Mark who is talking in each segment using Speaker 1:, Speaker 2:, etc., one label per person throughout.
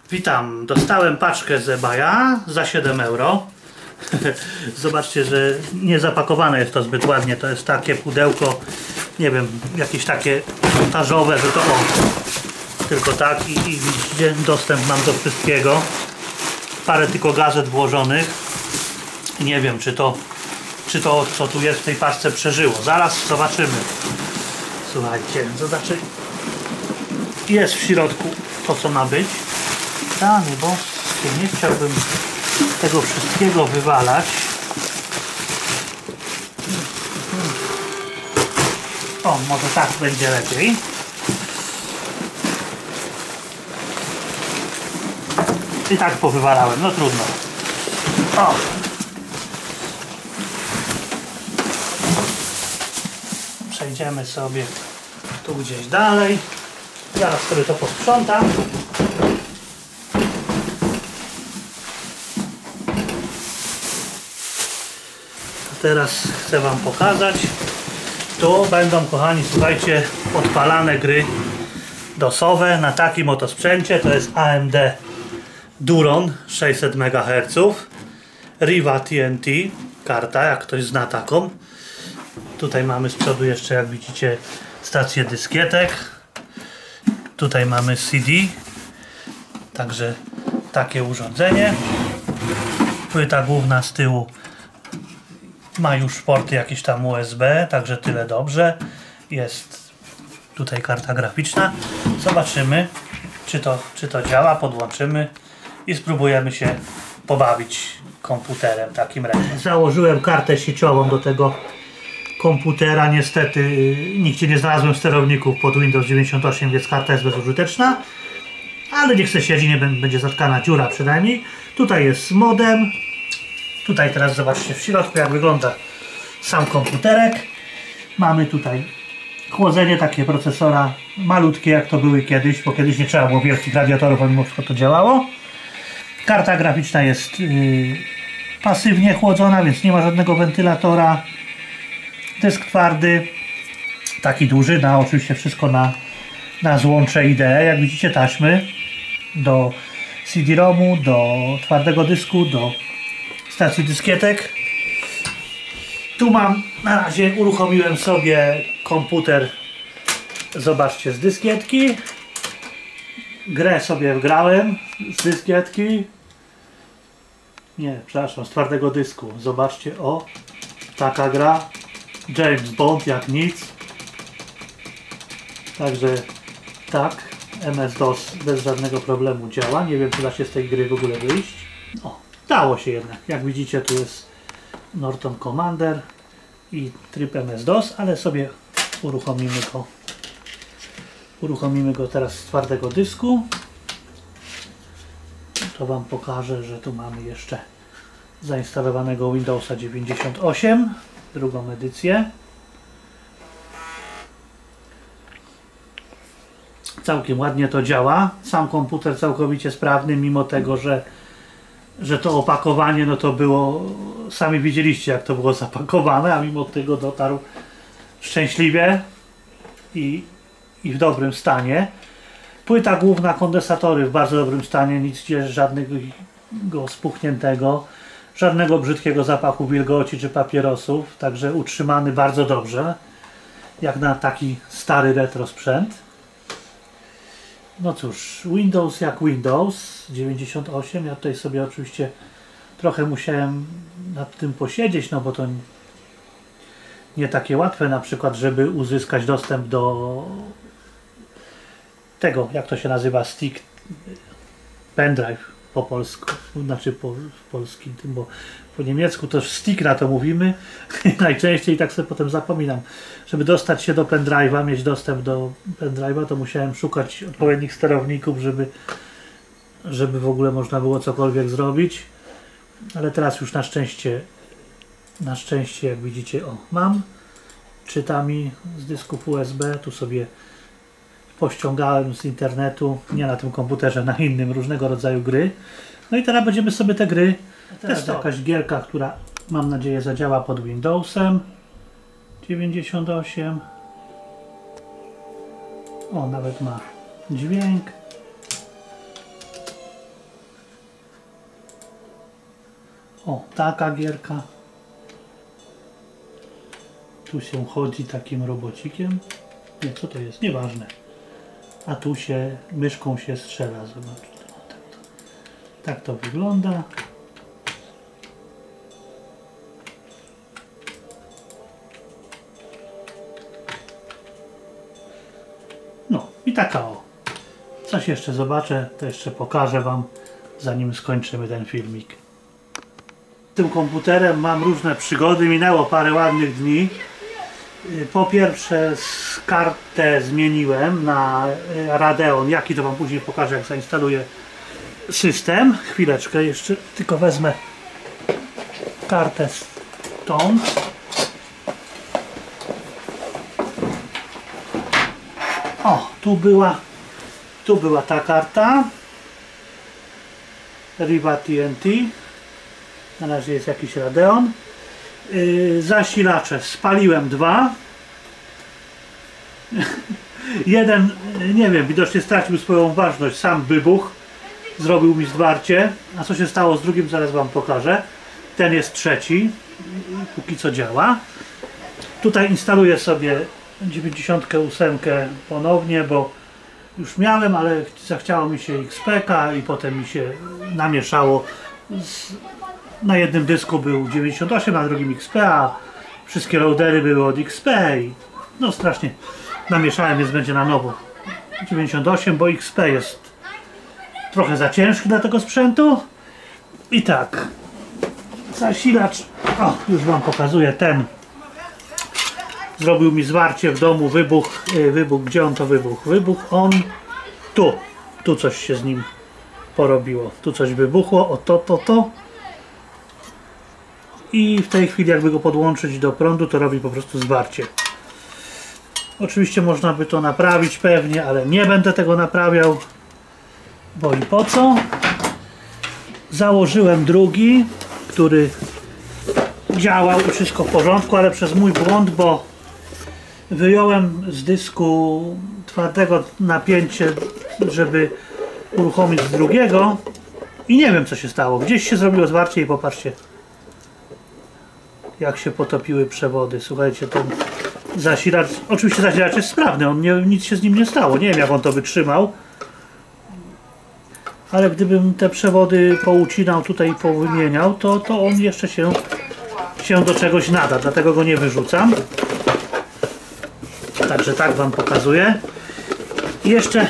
Speaker 1: Witam, dostałem paczkę z eBaya za 7 euro. Zobaczcie, że nie zapakowane jest to zbyt ładnie. To jest takie pudełko, nie wiem, jakieś takie montażowe, że to o, tylko tak i widzicie, dostęp mam do wszystkiego. Parę tylko gazet włożonych. Nie wiem, czy to co tu jest w tej paczce przeżyło. Zaraz zobaczymy. Słuchajcie, zobaczcie. Jest w środku to, co ma być. Rany boskie, nie chciałbym tego wszystkiego wywalać. O, może tak będzie lepiej. I tak powywalałem, no trudno. O! Przejdziemy sobie tu gdzieś dalej. Zaraz sobie to posprzątam. Teraz chcę wam pokazać. Tu będą, kochani, słuchajcie, odpalane gry DOS-owe na takim oto sprzęcie. To jest AMD Duron 600 MHz, Riva TNT karta, jak ktoś zna taką. Tutaj mamy z przodu jeszcze, jak widzicie, stację dyskietek. Tutaj mamy CD, także takie urządzenie. Płyta główna z tyłu ma już porty jakieś tam USB, także tyle dobrze. Jest tutaj karta graficzna. Zobaczymy, czy to działa, podłączymy i spróbujemy się pobawić komputerem takim retro. Założyłem kartę sieciową do tego komputera. Niestety nigdzie nie znalazłem sterowników pod Windows 98, więc karta jest bezużyteczna. Ale niech se siedzi, nie będzie zatkana dziura przynajmniej. Tutaj jest modem. Tutaj teraz zobaczcie w środku, jak wygląda sam komputerek. Mamy tutaj chłodzenie takie procesora malutkie, jak to były kiedyś, bo kiedyś nie trzeba było wielkich radiatorów, a mimo wszystko to działało. Karta graficzna jest pasywnie chłodzona, więc nie ma żadnego wentylatora. Dysk twardy, taki duży, oczywiście wszystko na złącze IDE. Jak widzicie, taśmy do CD-ROMu, do twardego dysku, do stacji dyskietek. Tu mam, na razie uruchomiłem sobie komputer, zobaczcie, z dyskietki. Grę sobie wgrałem z dyskietki. Nie, przepraszam, z twardego dysku. Zobaczcie, o, taka gra. James Bond jak nic. Także tak, MS-DOS bez żadnego problemu działa. Nie wiem, czy da się z tej gry w ogóle wyjść. O, dało się jednak. Jak widzicie, tu jest Norton Commander i tryb MS-DOS, ale sobie uruchomimy go teraz z twardego dysku. To wam pokażę, że tu mamy jeszcze zainstalowanego Windowsa 98, drugą edycję. Całkiem ładnie to działa. Sam komputer całkowicie sprawny, mimo tego, że to opakowanie, no to było, sami widzieliście, jak to było zapakowane, a mimo tego dotarł szczęśliwie i w dobrym stanie. Płyta główna, kondensatory w bardzo dobrym stanie, nic żadnego spuchniętego, żadnego brzydkiego zapachu wilgoci czy papierosów, także utrzymany bardzo dobrze, jak na taki stary retro sprzęt. No cóż, Windows jak Windows 98, ja tutaj sobie oczywiście trochę musiałem nad tym posiedzieć, no bo to nie takie łatwe, na przykład, żeby uzyskać dostęp do tego, jak to się nazywa, stick, pendrive po polsku, znaczy po polskim, bo po niemiecku to stick na to mówimy najczęściej, tak sobie potem zapominam. Żeby dostać się do pendrive'a, mieć dostęp do pendrive'a, to musiałem szukać odpowiednich sterowników, żeby w ogóle można było cokolwiek zrobić, ale teraz już na szczęście, jak widzicie, o, mam, czyta mi z dysków USB, tu sobie pościągałem z internetu, nie na tym komputerze, na innym, różnego rodzaju gry. No i teraz będziemy sobie te gry testować. Jakaś gierka, która, mam nadzieję, zadziała pod Windowsem 98. O, nawet ma dźwięk. O, taka gierka. Tu się chodzi takim robocikiem. Nie, co to jest? Nieważne. A tu się myszką się strzela. Zobaczcie. Tak to wygląda. No i taka o. Coś jeszcze zobaczę, to jeszcze pokażę wam, zanim skończymy ten filmik. Tym komputerem mam różne przygody, minęło parę ładnych dni. Po pierwsze kartę zmieniłem na Radeon, jaki to wam później pokażę, jak zainstaluję system. Chwileczkę jeszcze, tylko wezmę kartę stąd. O, tu była ta karta Riva TNT. Na razie jest jakiś Radeon. Zasilacze spaliłem 2. Jeden, nie wiem, widocznie stracił swoją ważność, sam wybuch, zrobił mi zwarcie. A co się stało z drugim, zaraz wam pokażę. Ten jest trzeci, póki co działa. Tutaj instaluję sobie 98 ponownie, bo już miałem, ale zachciało mi się XP-ka i potem mi się namieszało. Na jednym dysku był 98, na drugim XP, a wszystkie loadery były od XP i no strasznie namieszałem, więc będzie na nowo 98, bo XP jest trochę za ciężki dla tego sprzętu. I tak, zasilacz, o, już wam pokazuję, ten zrobił mi zwarcie w domu, wybuch, gdzie on to wybuchł? Wybuch on tu coś się z nim porobiło, tu coś wybuchło, o to. I w tej chwili jakby go podłączyć do prądu, to robi po prostu zwarcie. Oczywiście można by to naprawić pewnie, ale nie będę tego naprawiał, bo i po co. Założyłem drugi, który działał i wszystko w porządku, ale przez mój błąd, bo wyjąłem z dysku twardego napięcie, żeby uruchomić z drugiego i nie wiem, co się stało. Gdzieś się zrobiło zwarcie i popatrzcie, jak się potopiły przewody. Słuchajcie, ten zasilacz, oczywiście zasilacz jest sprawny, nic się z nim nie stało, nie wiem, jak on to wytrzymał, ale gdybym te przewody poucinał tutaj i powymieniał, to on jeszcze się do czegoś nada, dlatego go nie wyrzucam. Także tak wam pokazuję. I jeszcze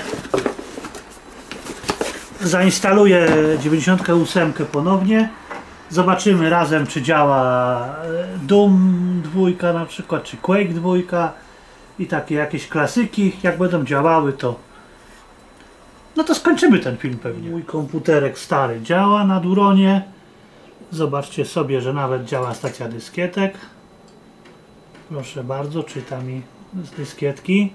Speaker 1: zainstaluję 98 ponownie. Zobaczymy razem, czy działa Doom 2 na przykład, czy Quake 2 i takie jakieś klasyki. Jak będą działały, to no to skończymy ten film pewnie. Mój komputerek stary działa na Duronie. Zobaczcie sobie, że nawet działa stacja dyskietek. Proszę bardzo, czyta mi z dyskietki.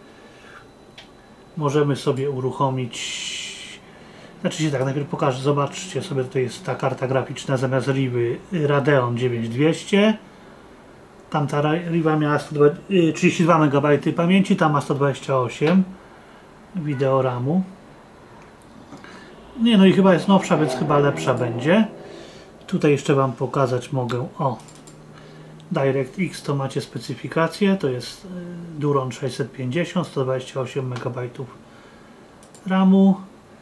Speaker 1: Możemy sobie uruchomić. Znaczy się tak, najpierw pokażę, zobaczcie sobie, tutaj jest ta karta graficzna zamiast Rivy Radeon 9200. Tamta Riva miała 32 MB pamięci, ta ma 128 wideoramu. Nie, no i chyba jest nowsza, więc chyba lepsza będzie. Tutaj jeszcze wam pokazać mogę, o, DirectX to macie specyfikację, to jest Duron 650, 128 MB RAMu.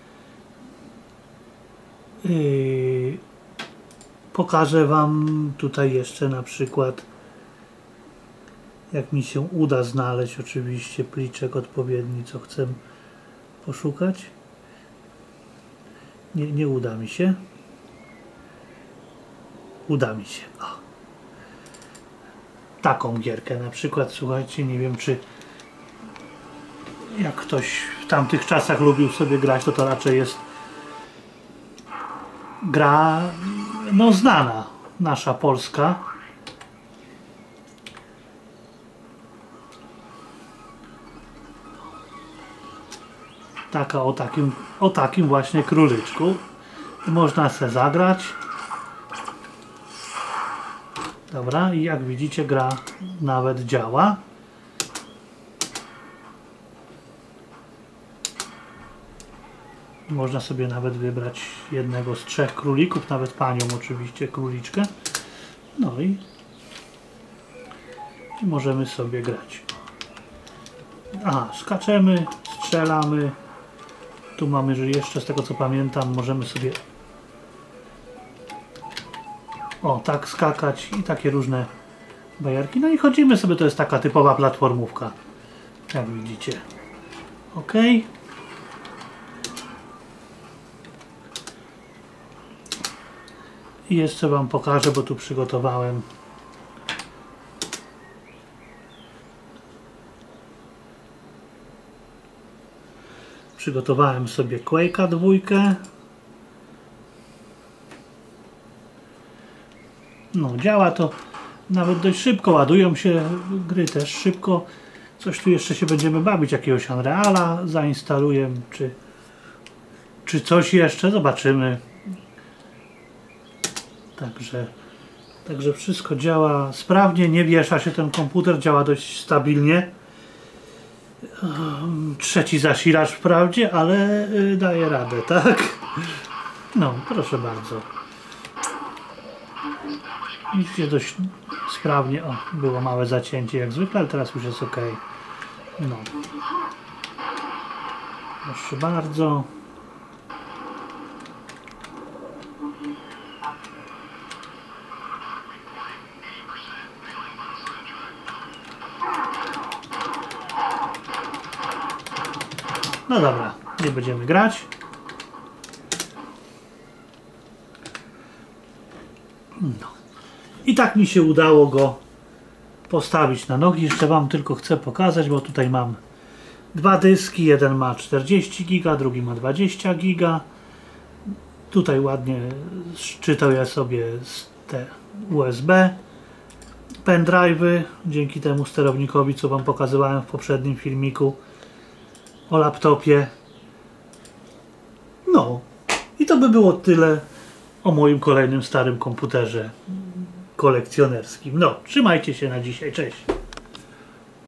Speaker 1: Pokażę wam tutaj jeszcze na przykład, jak mi się uda znaleźć oczywiście pliczek odpowiedni, co chcę poszukać. Nie uda mi się. Uda mi się. O. Taką gierkę na przykład, słuchajcie, nie wiem, czy jak ktoś w tamtych czasach lubił sobie grać, to raczej jest gra no znana, nasza polska. Taka o takim właśnie króliczku. Można se zagrać. Dobra, i jak widzicie, gra nawet działa. Można sobie nawet wybrać jednego z 3 królików, nawet panią oczywiście, króliczkę. No i możemy sobie grać. Aha, skaczemy, strzelamy. Tu mamy, że jeszcze z tego co pamiętam, możemy sobie tak skakać i takie różne bajerki. No i chodzimy sobie, to jest taka typowa platformówka, jak widzicie. Ok. I jeszcze wam pokażę, bo tu przygotowałem sobie Quake'a 2. No, działa to nawet dość szybko, ładują się gry też szybko. Coś tu jeszcze się będziemy bawić, jakiegoś Unreala zainstaluję, czy coś jeszcze, zobaczymy. Także wszystko działa sprawnie, nie wiesza się ten komputer, działa dość stabilnie. 3. zasilacz wprawdzie, ale daje radę, tak? No, proszę bardzo. Widzicie, dość sprawnie. Było małe zacięcie jak zwykle, ale teraz już jest ok. No. Proszę bardzo. No dobra, nie będziemy grać. No. I tak mi się udało go postawić na nogi. Jeszcze wam tylko chcę pokazać, bo tutaj mam 2 dyski. Jeden ma 40 giga, drugi ma 20 giga. Tutaj ładnie szczytał ja sobie z te USB pendrive'y, dzięki temu sterownikowi, co wam pokazywałem w poprzednim filmiku o laptopie. No i to by było tyle o moim kolejnym starym komputerze kolekcjonerskim. No, trzymajcie się na dzisiaj, cześć!